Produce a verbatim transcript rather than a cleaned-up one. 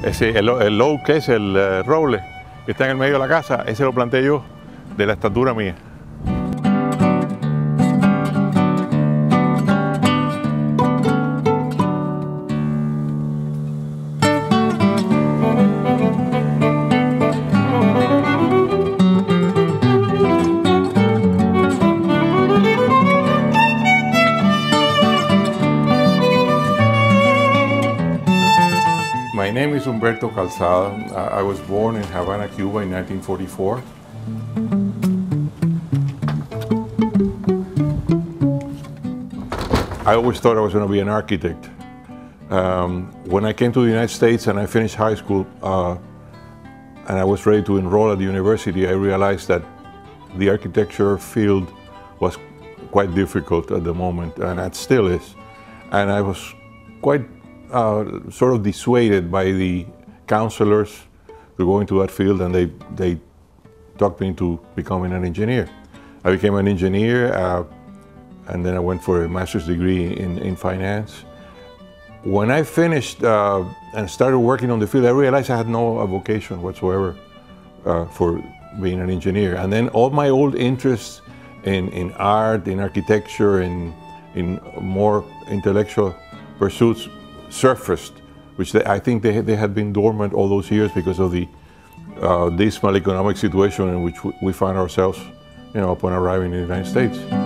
Ese, el, el oak, que es el uh, roble que está en el medio de la casa, ese lo planté yo de la estatura mía. My name is Humberto Calzada. I was born in Havana, Cuba in nineteen forty-four. I always thought I was going to be an architect. Um, when I came to the United States and I finished high school uh, and I was ready to enroll at the university, I realized that the architecture field was quite difficult at the moment, and it still is. And I was quite Uh, sort of dissuaded by the counselors to go into that field, and they, they talked me into becoming an engineer. I became an engineer, uh, and then I went for a master's degree in, in finance. When I finished uh, and started working on the field, I realized I had no vocation whatsoever uh, for being an engineer. And then all my old interests in, in art, in architecture, in, in more intellectual pursuits surfaced, which they, I think they, they had been dormant all those years because of the uh, dismal economic situation in which we found ourselves, you know, upon arriving in the United States.